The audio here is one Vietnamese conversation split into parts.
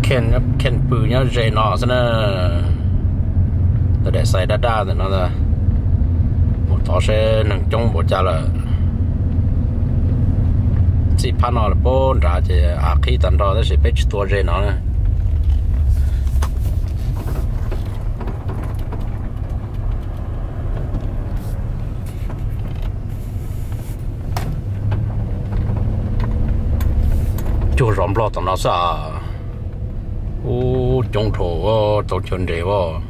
khen bự nhá dễ nọ thế nè để xài đa đa thì nó là một thọ sẽ nâng trong bộ cha là chỉ pan nó là bốn trả thì khi tận đó nó sẽ biết tua dễ nó nè chú rộm lo tầm nó sao ô trong thổ tổ chân đề vô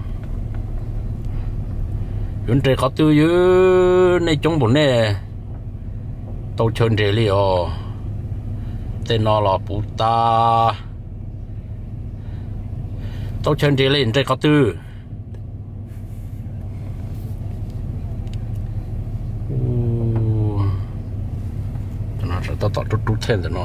chuẩn đề có tư dữ này trong bốn này tổ chân đề li tên nó là bù ta tổ chân đề li đây có tư nó sẽ tạo chút thêm rồi nó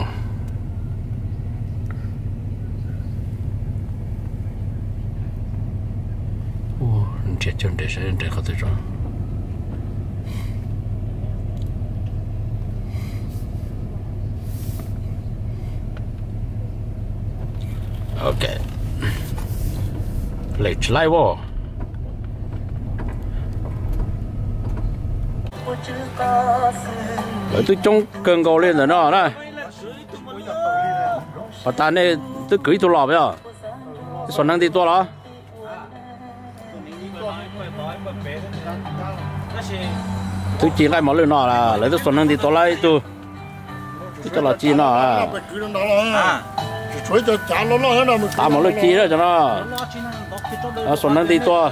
chết chân để sẽ để có thể rồi ok lấy lại vô lấy tôi trong cơn gầu lên rồi nó này và ta này tôi cưới tôi lò bây giờ còn năng đi to đó tôi chỉ lại món lươn nọ là lấy tôi xuân năng thì tôi lấy tôi cho là chi nọ à ta món lươn chi đó cho nó xuân năng thì tôi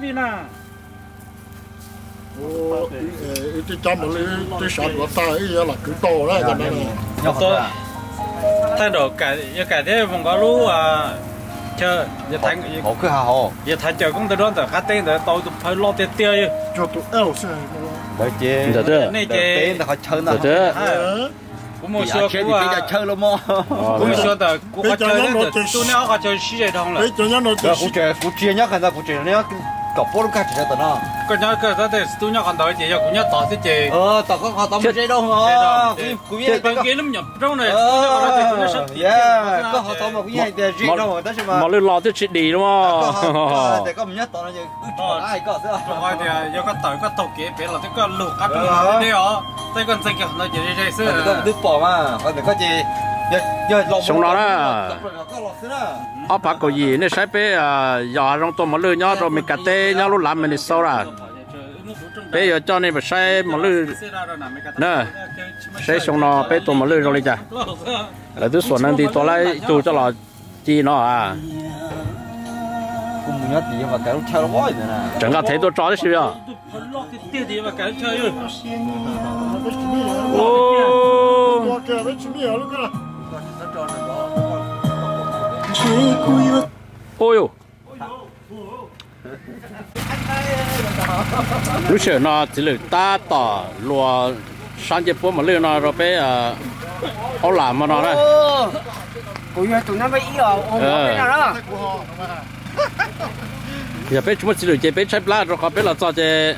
cái trăm mà cái sản của ta ấy là cứ to đấy cho nên là tôi thay đổi cái thế vùng có lú chờ giờ thành họ cứ hà hồ giờ thành chờ cũng tới đó tới khát tên tới tôi phải lo tiền tiêu cho tụi eo xe đấy chứ được chưa này chứ họ chơi nào được chưa cũng một số cũng chơi luôn mò cũng một số tới cũng có chơi đấy tôi nếu có chơi xí vậy thôi là cũng chơi nhá cái nào cũng chơi nhá cặp bố cái chơi tao nó cái nhá cái đó thì tôi nhá còn đợi chị cũng nhá tao thế chị tao có họ tao mới chơi đâu hả cũng như bên kia lắm nhập trong này có họ tao mà cũng như để chơi đâu đó chứ mà lươn lò tôi chỉ đi đúng không để có mình nhớ tao nó như ai có thế rồi thì giờ có tới có tàu kia bé là cái có lục cắt đi đó tay con dây kiểu nó chỉ đi xưa có đứt bỏ mà còn có gì xong đó bác có gì nên sai bé giờ trong tôi mà lươn nhá rồi mình cắt tê nhá lúc làm mình đi sâu ra bây giờ cho nên phải sai mà lươn nè sai xong nó bé tôi mà lươn rồi đi chả là tôi xuân năng thì tôi lấy tôi cho là chi nó à cũng nhớ gì mà cái lúc chơi nó quá rồi nè chẳng có thấy tôi cho đấy chưa ôi lúc trước nó chỉ là ta tỏ lúa sang chế phố mà lừa nó rồi bé ông làm mà nó này cũng như tụi nó bị ở bên nào đó giờ bé chúng chỉ được chế bé trái lá rồi có bé là cho chế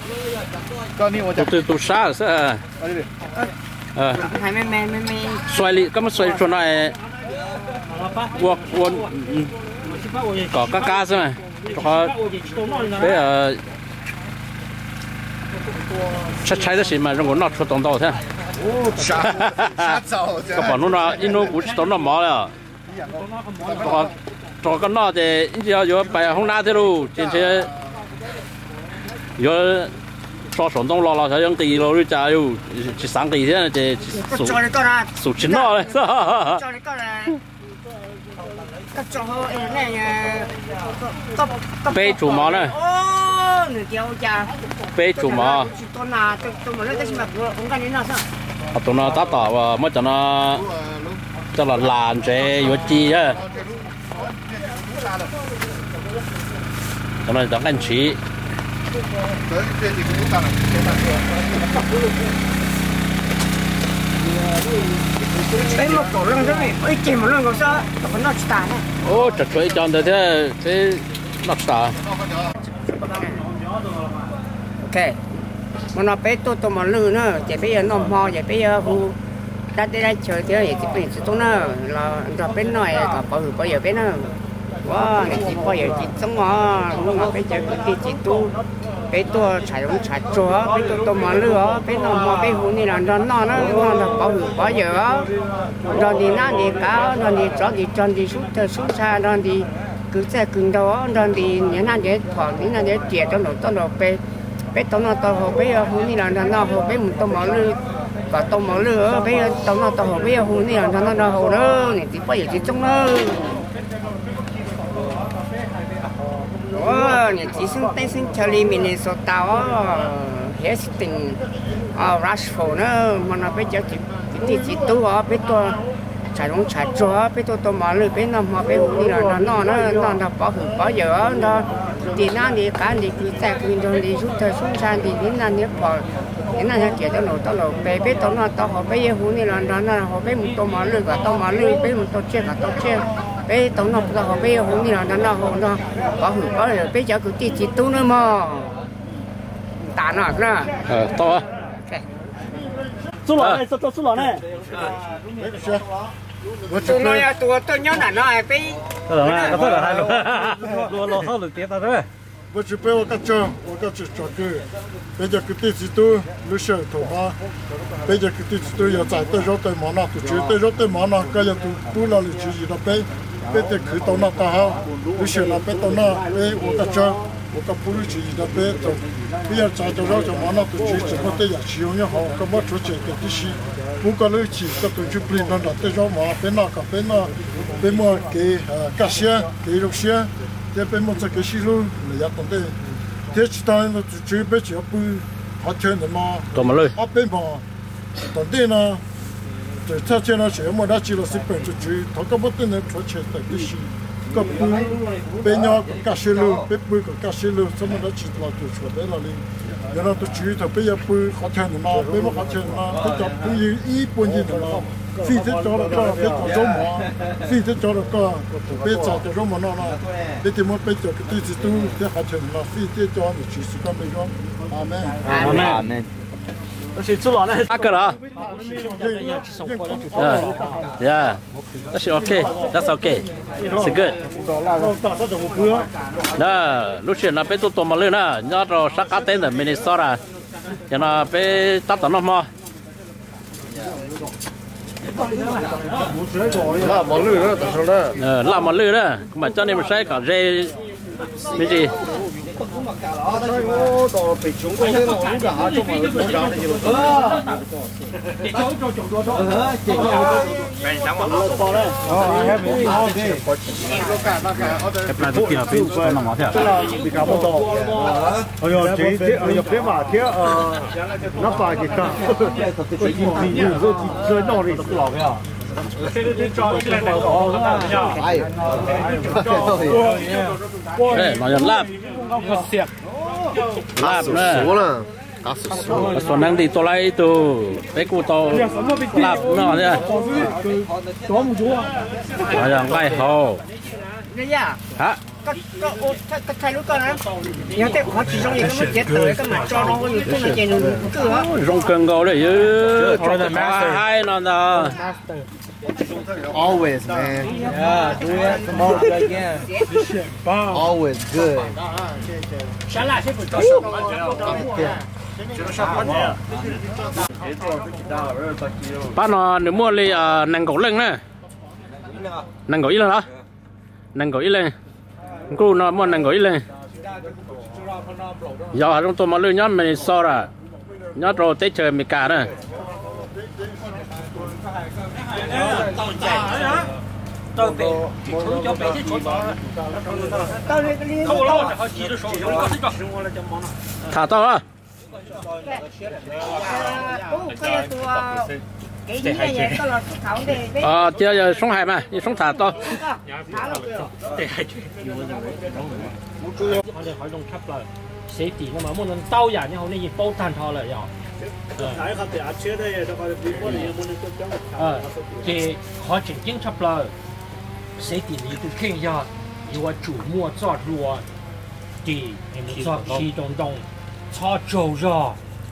từ xa sao hai mấy xoay đi có một xoay cho này quân có cá sao này có bé chắc trái đó gì mà trong nó cho tông đầu thế các bạn nó in nó cũng tông nó mỏ rồi cho cái nó thì giờ giờ bài không na thế đâu trên xe giờ cho sống đông lo thấy những tỷ lo đi trả yêu chỉ sáng tỷ thế này thì sụt chín nó đấy bê chủ mỏ này bê chủ mỏ tụi nó tát tỏ và mới cho nó làn chế vô chi á cho nó đóng anh chị đấy một cổ lưng đấy ơi chỉ một lưng có sao còn nó chỉ tàn ô chặt chuối chọn được thế nó tàn ok mà nó bé tôi mà lư nữa chỉ bây giờ nó mò chỉ bây giờ ta đi ra chơi thì chỉ bên chỉ trong nó là bên này có bao giờ bên nó wow chỉ bao giờ chỉ trong mà bây giờ cái chỉ tu cái tua chạy cũng chạy chúa cái tua mà lừa cái nó mà cái hũ này là nó là bao giờ rồi thì nó đi cá rồi thì cho đi xuống xa rồi thì cứ xe cứng đó rồi thì những anh để thọ những anh để chè cho nó bé tao nó tao học bé hũ này là nó học bé một tao mà lừa và tao mà lừa bé tao học bé hũ này là nó học đó thì bao giờ chỉ trong nó chỉ sinh tên sinh Charlie Minnesota Hastings Rushford nữa mà nó bây giờ chỉ tu ở bên tôi chạy đông chạy chúa bên tôi mà lười bên nó mà bên hụi là nó bao giờ nó thì nó đi cá đi cứ chạy cứ rồi đi rút thời xuống sàn thì đến là nếu bỏ đến là chỉ tao nổ bên tao họ bây giờ hụi là nó họ bên một tôi mà lười và tao mà lười bên một tôi chơi cả tao chơi bé tao nó họ bé hú như là nó có rồi bé giờ cứ chỉ tu nữa mà tàn à cái to á 猪脑呢？做猪脑呢？ tôi nói tôi nhớ là nó bé nó thôi là hai lô sau được tiếc ta đấy. 我只被我个做，我个只做个，别个个地址都路上头嘛，别个个地址都要在对肉对毛那，都只对肉对毛那，个要都那里只一个别，别的去到那大好，路上那别到那，别我个做，我个不如只一个别做，别要在对肉对毛那都只怎么对呀，使用也好，个么出去个的是，不个路去个都去不能那对肉毛，别那个别那，别么给干些给肉些。这边么这个西路你要懂得，这其他人都只被只不好听的嘛。 怎么了？ 啊边嘛，懂得呢，这他这那些么那几了是本就只，他根本不能出钱的个是，个不边要个西路，边不个西路，什么那几了就出来了哩。然后都只他边要不好听的嘛，边么好听的嘛，他叫不一般人的嘛。非得找了个，别找肉麻，非得找了个，别找的肉麻那，别的么别找个地址都得好听了，非得找你去是干没用，阿门， 阿门。是猪脑呢？ 哪个了？Yeah, that's okay. That's okay. It's good. 那路线那边都多么热呢？你要到沙卡镇的Minnesota，然后被打到那么。 那毛绿了，到时候了。 làm mà lư đó, mà cho nên mình sẽ có dê cái gì? Nó là lạp nữa còn đang đi tôi lấy từ cái cụ tàu lạp nó thế nó là ngay hồ hả cái thay lúc con á nhớ tới họ chỉ trong những cái chết tới cái mặt cho nó có những cái chuyện cửa rong cân gấu đấy chứ hai nó là always, man. Yeah, do it tomorrow again. Always good. bác nó nếu mua đi nàng gấu lên nè nàng gấu ít lên hả nàng gấu ít lên cô nó mua nàng gấu ít lên giờ chúng tôi mà lưu nhá mình so ra nhá rồi tết trời mình cả nè thả to á chưa giờ sống hài mà đi sống thả to safety 那么我们导演然后呢也包单套了要这好正经差不多 safety 你都看一下有我周末做路的你们做皮东东炒粥肉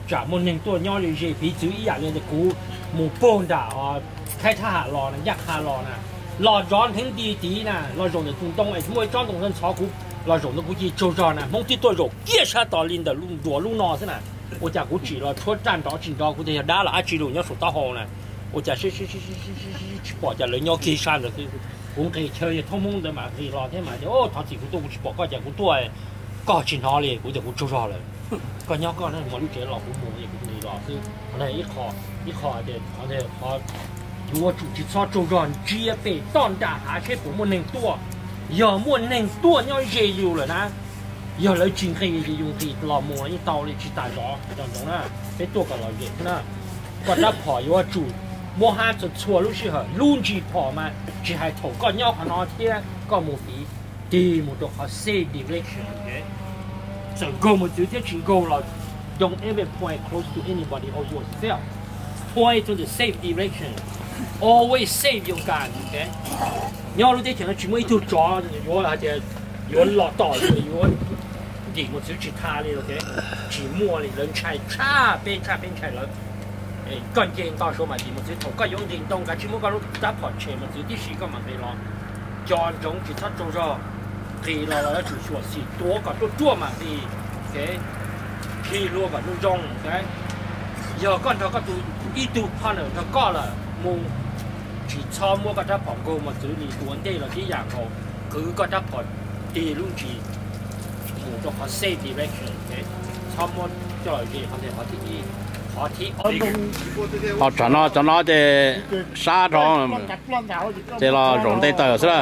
chả một nền tua nhau thì gì ví dụ ý lên thì cú một bồn đã khai thác hạ lò nè giặc hạ lò nè lò giòn thêm đi tí nè lò rồng để trung đông ấy mỗi trong đồng dân sáu cú lò rồng nó cú chỉ trâu giòn nè mong tí tôi rồng kia sa tỏ lên的路多路孬是呢我家估计了出站着进着估计打了几路要数到好呢我家是保家人要给山的我可以chơi thông mong的嘛可以老天嘛就哦他自己都不去保个家估多哎搞进好嘞我就不做着了个鸟个那我理解老不摸也不对了是那一考的那好如果主题操做着接被当大还是不能多要么能多要也有了呢要来进可以用可以老摸一刀里去打着这种呢别多个老爷呢个那跑要主摸下就错路是哈路去跑嘛只还头个鸟看那天个目的第目都好 safe direction 嘅就个目就啲全高啦 don't ever point close to anybody or yourself point to the safe direction always save 用間 OK 鸟路啲全部全部一條咗如果或者如果落袋如果地我就去他哩 OK 只摸哩人才差邊了關鍵到時候嘛，地冇只同個用電動嘅，全部個都打破車嘛，就啲事個問題咯。將種其他做咗，佢落嚟就說是多個都多嘛啲，嘅，佢攞個都種嘅，又跟住個都一度可能就高啦，冇只差冇個打破個嘛，就你多啲啦啲人個，佢個打破地路住，冇咗個 safe direction 嘅，差冇再嚟嘅，我哋學啲。họ cho nó để xa trong để là rộng tay tờ chứ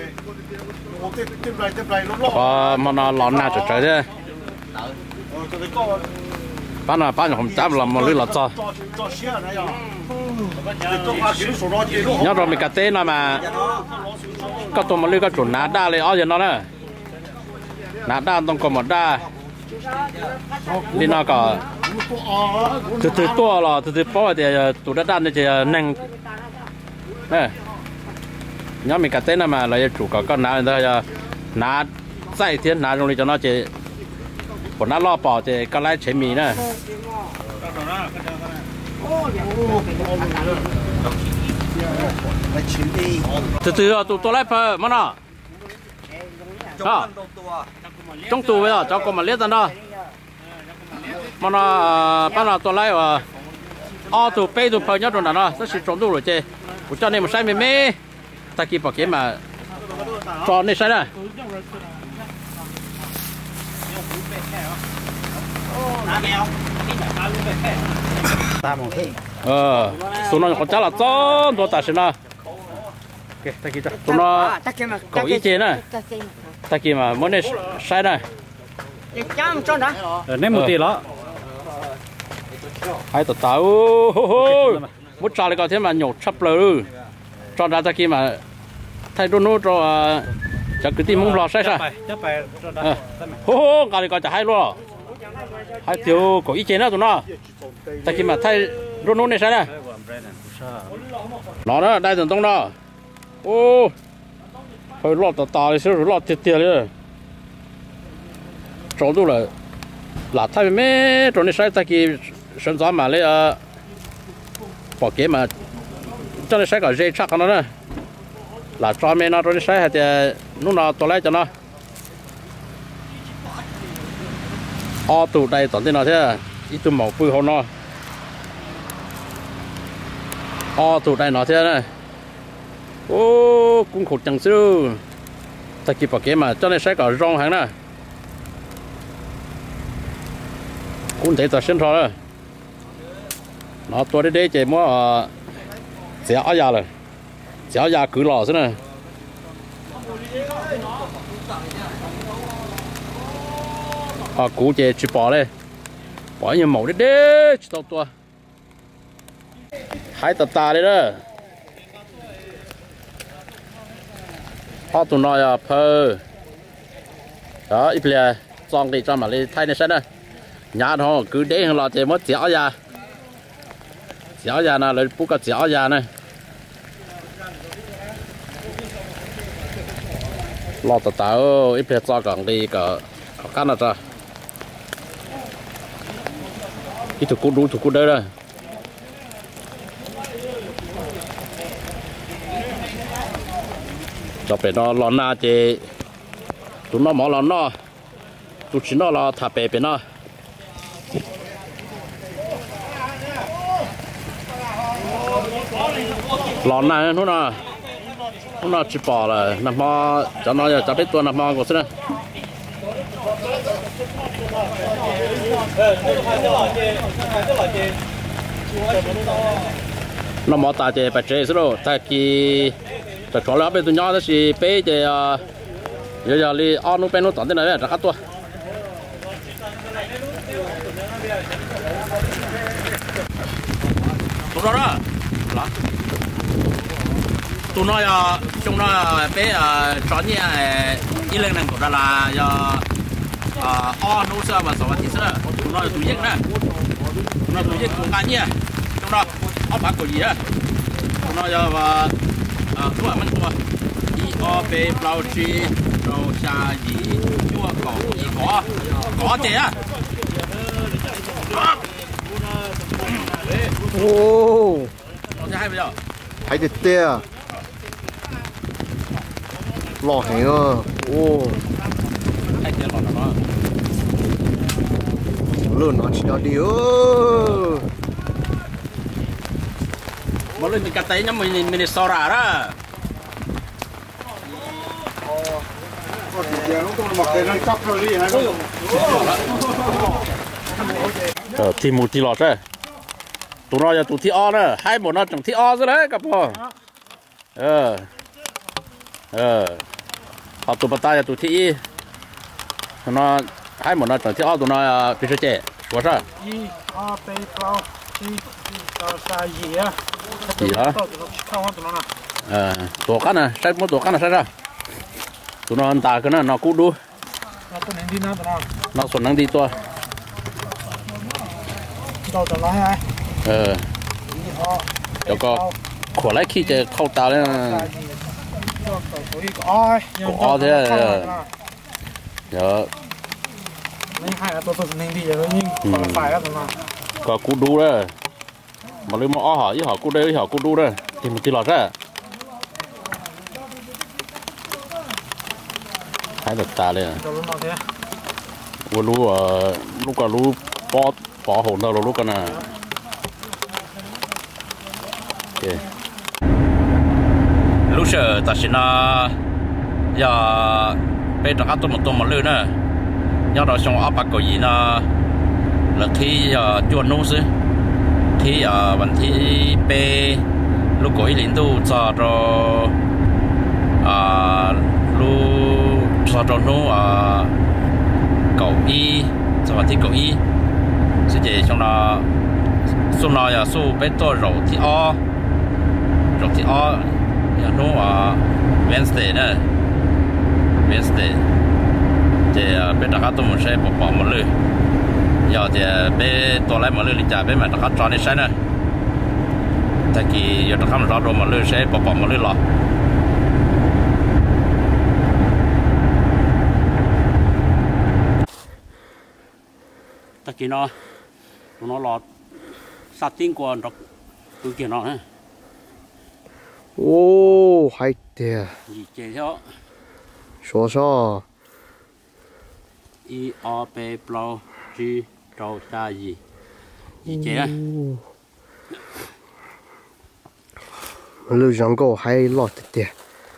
và mà nó lòn nào trở thế bán không chấp là một lưỡi lọt cho nhớ rồi mình cắt tên mà có tụi một lưỡi có chuẩn nát đaเลยở trên nó nè nát đaต้องcó một đa đi nó có từ tua là từ bao thì tụi đã đan thì nâng nè nhớ mình cắt tên mà là chủ có con nào đó ná sai thiên ná trong này cho nó chỉ bọn nó lo bỏ thì có lẽ chế mì nè từ tụi lại phải mà nó trong tù bây giờ cho con mà liếc ra đó mà nó bắt nó tôi lấy và tụ bê tụ phơi nhớ rồi nó rất là trống tụ rồi chứ cho nên một sai mê ta kịp bảo kiếm mà cho nên sai này tụi nó còn chắc là cho đồ tài sản nào ta kịp tụi nó có ý kiến này ta kịp mà muốn nên sai này nên một tí đó hai tờ tàu bút trà lại có thế mà nhổ chắp lờ cho ra ta kia mà thay đôi nốt cho cho cái tim mông lò sai sao cái này có chả hai luôn hai thiếu có ý kiến đó tụi nó ta kia mà thay đôi nốt này sai này nó đó đây tụi tông đó hơi lọt tờ tàu thì sẽ lọt thiệt thiệt đấy chỗ đâu là thay mấy chỗ này sai ta kia sinh ra mà lấy bỏ kế mà cho nên sai cả dây chắc nó nè là cho mấy nó chỗ này sai thì lúc nào tôi lấy cho nó tụ đây tận thế nào thế ít tụ màu bự hơn nó tụ đây nó thế này cũng khổ chẳng xíu ta kịp bỏ kế mà cho nên sai cả rong hàng nè cũng thấy ta sinh rồi nó tôi đây chỉ mua xéo già rồi xéo già cứ lò thế này cú chỉ bỏ đây bỏ nhiều màu đấy chỉ tao tua hai tờ ta đấy đó tụi nó phơ đó ít lẹ xong thì cho mà lấy thay này xem này nhà nó cứ để là chỉ mất chéo già nào lấy bút cái chéo già này lọt tàu ít phải cho còn đi cả cái nào ra cái thủ cú đây đây cho bé nó lon na thì tụi nó mỏ lon nó tụi chỉ nó là thả bé bé nó lon na nó chỉ bỏ là nằm mò cho nó cho biết tuần nằm mò của nó nó mò ta thì phải chơi rồi tại vì tại chỗ là bên tụi nhỏ đó thì bé thì giờ đi ăn nó bên nó tận thế này là khá to tụi nó đó tụi nó chúng nó bé chọn như ý lên này của nó là ăn nó sao mà sao thì sao tụi nó tụi giết nè tụi nó tụi giết cũng ăn nhỉ chúng nó ăn bạc của gì á tụi nó giờ và đúng là mình thua đi ở bên bao chi rồi xa gì chua cỏ gì có thế á ô nó hay bây giờ thấy được tia lò hẹn à ô hay thế lọt nó luôn nó chỉ nó đi mà lên mình cắt tay nhá mình sò rà đó thì một thì lọt đấy tụi nó giờ tụi thi o nữa hai bọn nó chẳng thi o rồi đấy cặp họ họ tụi bà ta giờ tụi thi tụi nó hai bọn nó chẳng thi o tụi nó bị chơi trẻ quá sao gì đó tổ cá này sai một tổ cá này sai ra tụi nó ăn ta cái nó cút đu nó xuân năng đi to cho có khổ lấy khi chơi khâu tao lên có thế giờ có cú đu đấy mà lấy mà hỏi với họ cú đây họ cú đu đấy thì mình chỉ lọt ra hai đợt ta lên vừa lú lúc cả lú bỏ hồn đâu lúc cái này lúc sợ ta xin nó giờ bây giờ áp một tuần một lưỡi nữa nhớ đó xong áp bạc cái gì nó là khi chuồn nô xí khiวันที่เปลูกก๋อยลินดูจอดลูจอดโน่เก้าอี้สวัสดีเก้าอี้สิ่งที่ช่วงนั้นส่วนเราอย่าสู้เป็นตัวเราที่อย่าโน่Wednesday นะ Wednesday จะเป็นราคาตัวมันใช้ปอกหมดเลยgiờ thì béตัวไรมาเลยจ้ะbéมาตะกัดจอนี่ใช่นะแต่กี่อย่าตะกัดเราโดนมาเลยใช่ปอกมาเลยหรอแต่กี่เนาะnó lọt sát tinh quần rồi tôi kia nó này ô hay thế gì chơi theo số i o p plo chi trâu cha gì chế á lưu rong cổ hay lọt tiền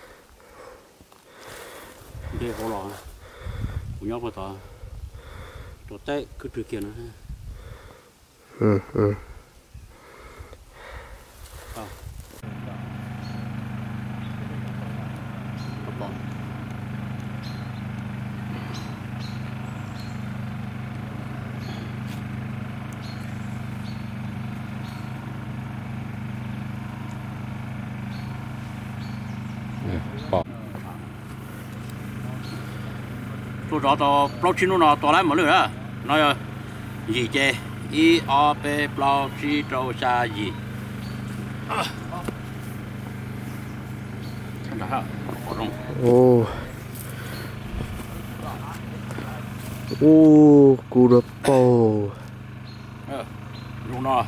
đây hồ lò của nhau vào tòa đồ tết cứ trừ kia nữa tôi rõ tao plau chín nó tao lấy một lửa á nói gì chơi i o p plau chi trâu cha gì ô cú đập bầu luôn nó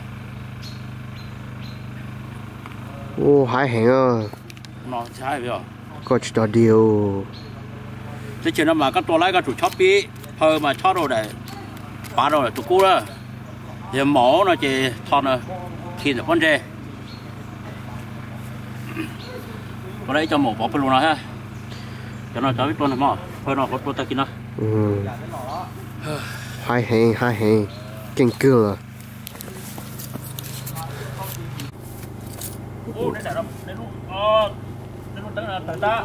ô hai hẹn à nó sai bây giờ có chút điều thế chuyện mà các tôi lấy các chủ shop đi hơi mà cho đồ để phá rồi tụi cô đó giờ mỏ nó chỉ thon rồi thì được con dê có đấy cho mỏ bỏ luôn ha cho nó cho biết luôn mà hơi nó có tôi ta kia nó hai hẹn kinh cửa ô đấy là đấy luôn đấy luôn tới ta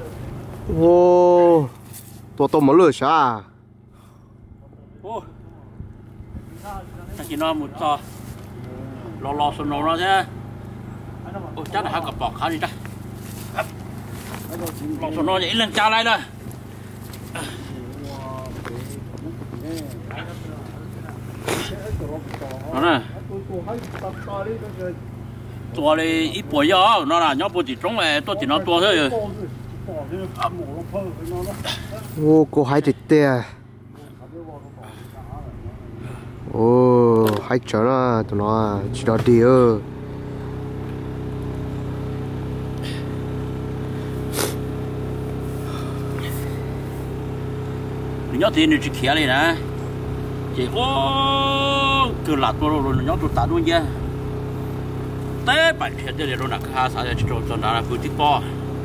ô tôi mới lừa sao ô ta chỉ nói một trò lo sồn nó thế ô chắc là hai cặp bọc khá đi ta lo sồn nó vậy lên cha lại rồi nó nè tua đi ít bồi gió nó là nhóc bồi chỉ trống này tôi chỉ nó tua thôi ô cô hai thịt tê ô hai chó nó tụi nó chỉ đó đi ơ nhóc thì nó chỉ khía này nè chỉ ô cứ là tôi rồi nhóc tôi tạt luôn chứ té bảy thiệt đây rồi nè khá sao cho nó là cứ tiếp bo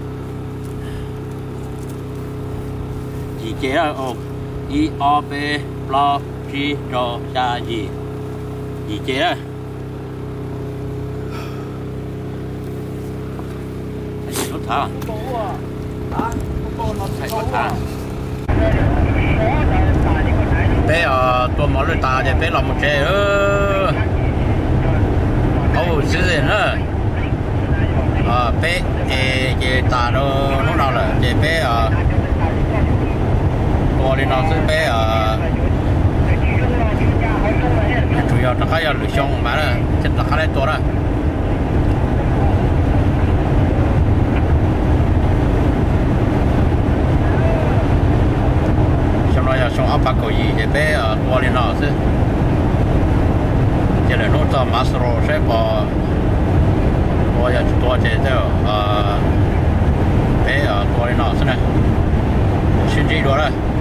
chỉ chế là ô i o b lo g cho cha gì chỉ chế á thầy có thả thầy có thả bé tôi mở lên ta thì bé làm một chế ô xí gì nữa bé cái ta nó lúc nào là cái bé tôi đi nó sẽ bé chủ yếu là cái lựa chọn mà là rất là khá là tốt đó xong rồi xong áp bạc cầu gì thì bé tôi đi nó sẽ chỉ là nó cho master sẽ bỏ tôi giờ tôi chỉ theo bé tôi đi nó sẽ này xin gì đó